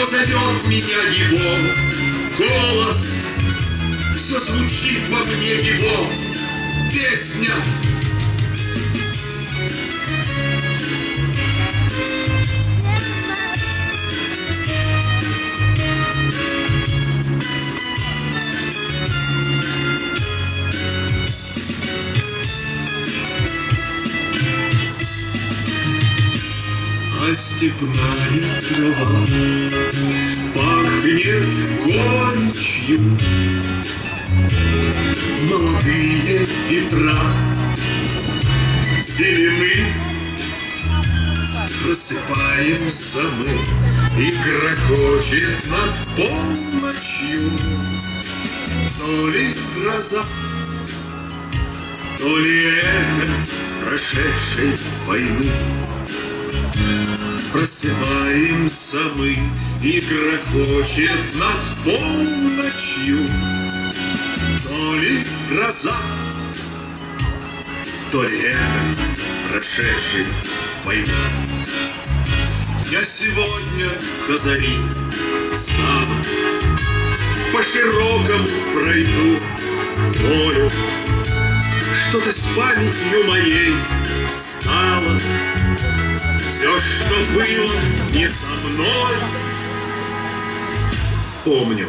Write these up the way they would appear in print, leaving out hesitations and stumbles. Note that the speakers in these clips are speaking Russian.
зовет меня его голос, все звучит во мне его песня. А степная трава пахнет горечью, молодые ветра зелены. Просыпаемся мы, и грохочет над полночью то ли гроза, то ли эхо прошедшей войны. Просыпаемся мы, и грохочет над полночью то ли гроза, то ли эхо прошедшей войны. Я сегодня до зари встану, по широкому пройду полю. Что-то с памятью моей стало, все, что было не со мной, помню.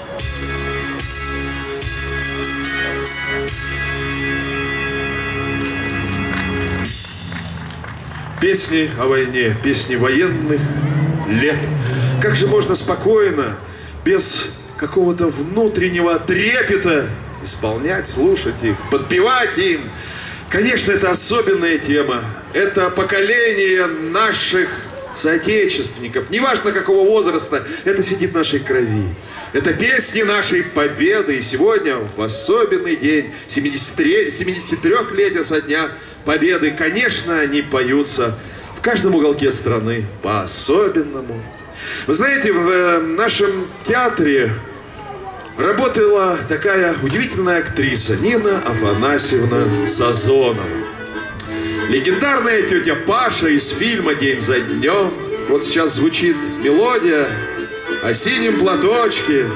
Песни о войне, песни военных лет. Как же можно спокойно, без какого-то внутреннего трепета исполнять, слушать их, подпевать им? Конечно, это особенная тема. Это поколение наших соотечественников, неважно какого возраста, это сидит в нашей крови. Это песни нашей победы. И сегодня, в особенный день 73-летия со дня победы, конечно, они поются в каждом уголке страны по-особенному. Вы знаете, в нашем театре работала такая удивительная актриса Нина Афанасьевна Сазонова. Легендарная тетя Паша из фильма «День за днем». Вот сейчас звучит мелодия о синем платочке.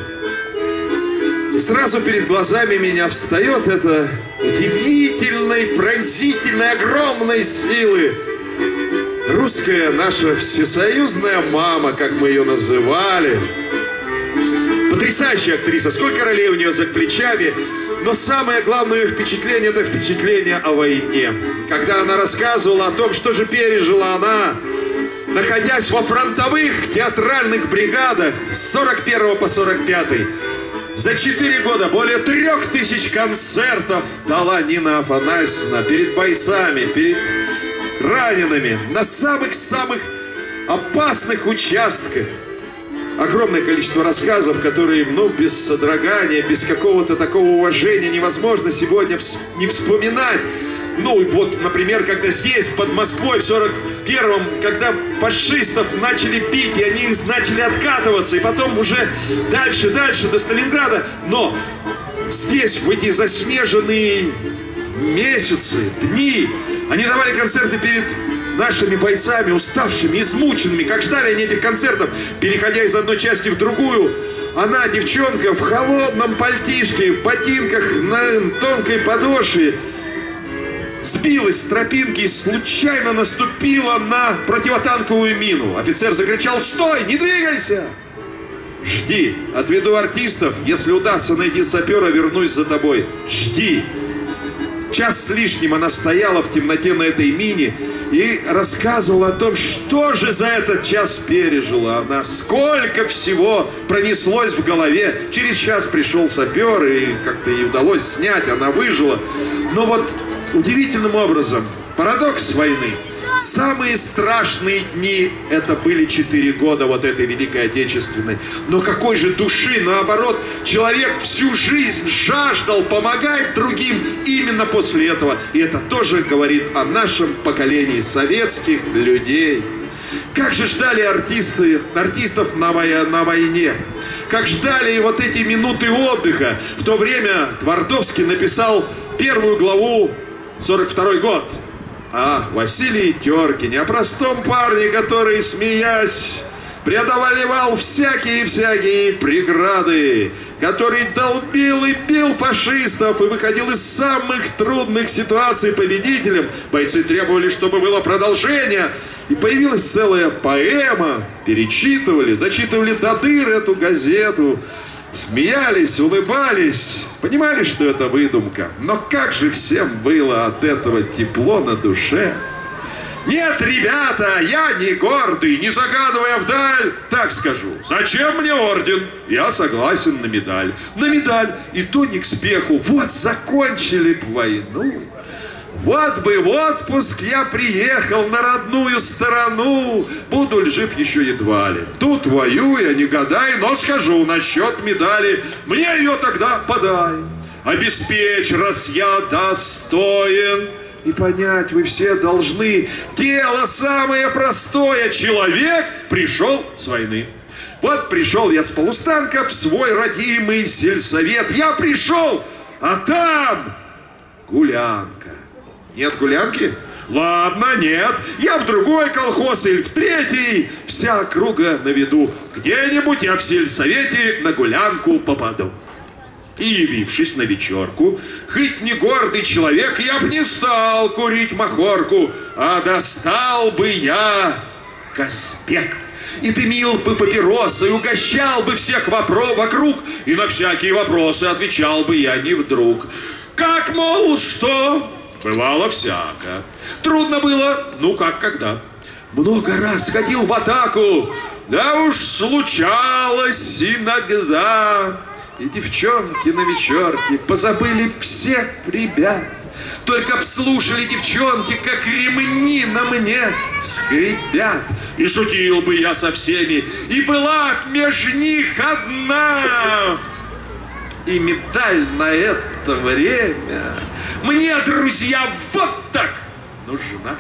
И сразу перед глазами меня встает это удивительной, пронзительной, огромной силы русская наша всесоюзная мама, как мы ее называли. Потрясающая актриса, сколько ролей у нее за плечами. Но самое главное впечатление – это впечатление о войне. Когда она рассказывала о том, что же пережила она, находясь во фронтовых театральных бригадах с 41 по 45. За 4 года более 3000 концертов дала Нина Афанасьевна перед бойцами, перед ранеными, на самых-самых опасных участках. Огромное количество рассказов, которые, без содрогания, без какого-то такого уважения невозможно сегодня не вспоминать. Вот, например, когда здесь, под Москвой, в 41-м, когда фашистов начали бить, и они начали откатываться, и потом уже дальше, до Сталинграда. Но здесь, в эти заснеженные месяцы, дни, они давали концерты перед нашими бойцами, уставшими, измученными. Как ждали они этих концертов, переходя из одной части в другую. Она, девчонка, в холодном пальтишке, в ботинках на тонкой подошве, сбилась с тропинки и случайно наступила на противотанковую мину. Офицер закричал: «Стой! Не двигайся! Жди! Отведу артистов. Если удастся найти сапера, вернусь за тобой. Жди!» Час с лишним она стояла в темноте на этой мине и рассказывала о том, что же за этот час пережила она, сколько всего пронеслось в голове. Через час пришел сапер, и как-то ей удалось снять, она выжила. Но вот удивительным образом, парадокс войны. Самые страшные дни — это были 4 года вот этой Великой Отечественной. Но какой же души, наоборот, человек всю жизнь жаждал помогать другим именно после этого. И это тоже говорит о нашем поколении советских людей. Как же ждали артистов на войне. Как ждали вот эти минуты отдыха. В то время Твардовский написал первую главу, 42-й год. О Василии Теркине, о простом парне, который, смеясь, преодолевал всякие преграды, который долбил и бил фашистов и выходил из самых трудных ситуаций победителем. Бойцы требовали, чтобы было продолжение. И появилась целая поэма. Перечитывали, зачитывали до дыр эту газету. Смеялись, улыбались, понимали, что это выдумка. Но как же всем было от этого тепло на душе. Нет, ребята, я не гордый, не загадывая вдаль, так скажу. Зачем мне орден? Я согласен на медаль. На медаль, и то не к спеху. Вот закончили б войну. Вот бы в отпуск я приехал на родную сторону. Буду ли жив еще едва ли. Тут воюя, не гадай, но скажу насчет медали. Мне ее тогда подай. Обеспечь, раз я достоин. И понять вы все должны, дело самое простое. Человек пришел с войны. Вот пришел я с полустанка в свой родимый сельсовет. Я пришел, а там гулянка. Нет гулянки? Ладно, нет. Я в другой колхоз или в третий. Вся округа на виду. Где-нибудь я в сельсовете на гулянку попаду. И, явившись на вечерку, хоть не гордый человек, я б не стал курить махорку, а достал бы я Казбек. И дымил бы папиросы, и угощал бы всех вокруг, и на всякие вопросы отвечал бы я не вдруг. Как, мол, что? Бывало всяко. Трудно было, ну как когда. Много раз ходил в атаку, да уж случалось иногда. И девчонки на вечерке позабыли всех ребят. Только б слушали девчонки, как ремни на мне скрипят. И шутил бы я со всеми, и была б меж них одна. И медаль на это время мне, друзья, вот так нужна.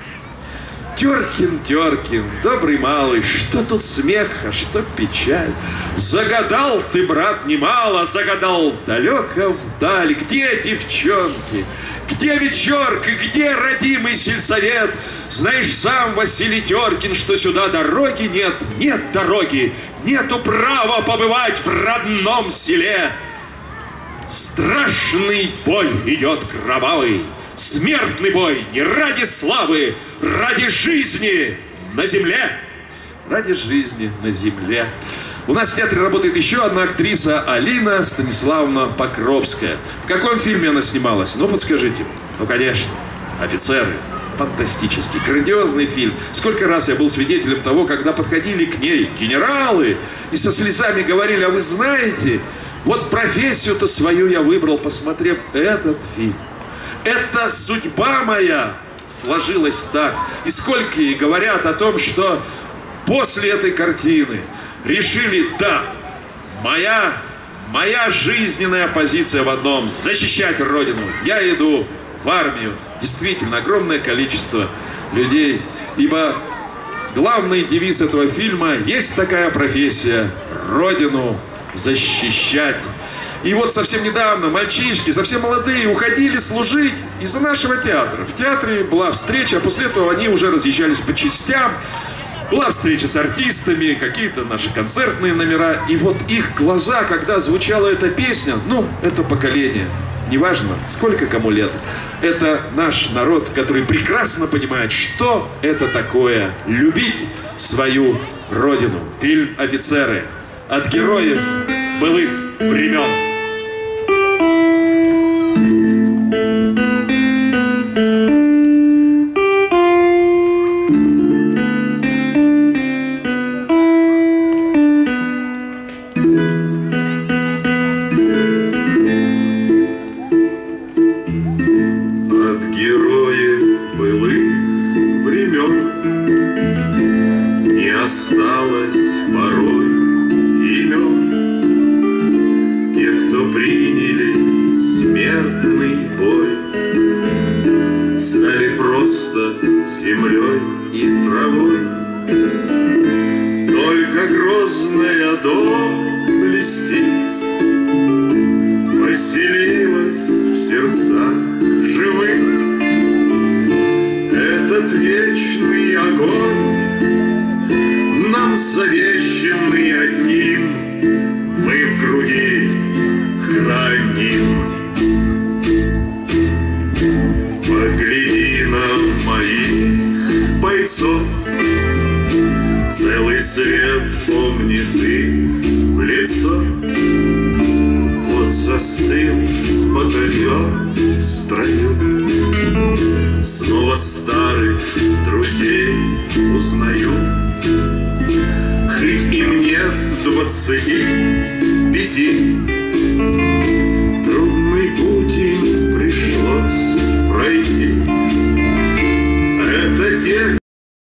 Теркин, Теркин, добрый малый, что тут смех, а что печаль? Загадал ты, брат, немало, загадал далеко вдаль. Где девчонки, где вечерка, где родимый сельсовет? Знаешь сам, Василий Теркин, что сюда дороги нет, нет дороги, нету права побывать в родном селе. Страшный бой идет кровавый, смертный бой не ради славы, ради жизни на земле. Ради жизни на земле. У нас в театре работает еще одна актриса, Алина Станиславовна Покровская. В каком фильме она снималась? Ну, подскажите. Ну, конечно, «Офицеры». Фантастический, грандиозный фильм. Сколько раз я был свидетелем того, когда подходили к ней генералы и со слезами говорили: а вы знаете, вот профессию-то свою я выбрал, посмотрев этот фильм. Это судьба моя сложилась так. И сколько ей говорят о том, что после этой картины решили: да, моя жизненная позиция в одном — защищать Родину. Я иду в армию. Действительно, огромное количество людей. Ибо главный девиз этого фильма: есть такая профессия — Родину защищать. И вот совсем недавно мальчишки, совсем молодые, уходили служить из-за нашего театра. В театре была встреча, а после этого они уже разъезжались по частям. Была встреча с артистами, какие-то наши концертные номера. И вот их глаза, когда звучала эта песня, ну, это поколение, неважно, сколько кому лет, это наш народ, который прекрасно понимает, что это такое любить свою родину. Фильм «Офицеры» от героев былых времен. Завещает лицо. Целый свет помнит ты в лицо. Вот застыл батальон в строю. Снова старых друзей узнаю. Хоть им нет 25,